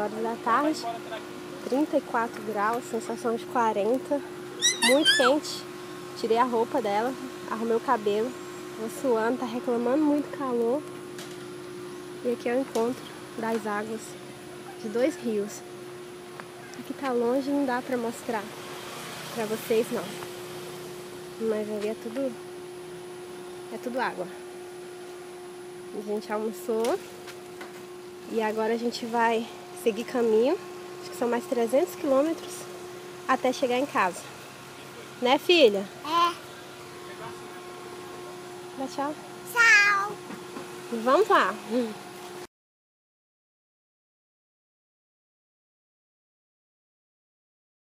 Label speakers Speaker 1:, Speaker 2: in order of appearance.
Speaker 1: horas da tarde, 34 graus, sensação de 40, muito quente. Tirei a roupa dela, arrumei o cabelo, tô suando, tá reclamando muito calor. E aqui é o encontro das águas de dois rios. Aqui tá longe, não dá pra mostrar pra vocês não. Mas ali é tudo água. A gente almoçou e agora a gente vai seguir caminho. Acho que são mais 300 quilômetros até chegar em casa. Né, filha?
Speaker 2: É.
Speaker 1: Dá tchau.
Speaker 2: Tchau.
Speaker 1: Vamos lá.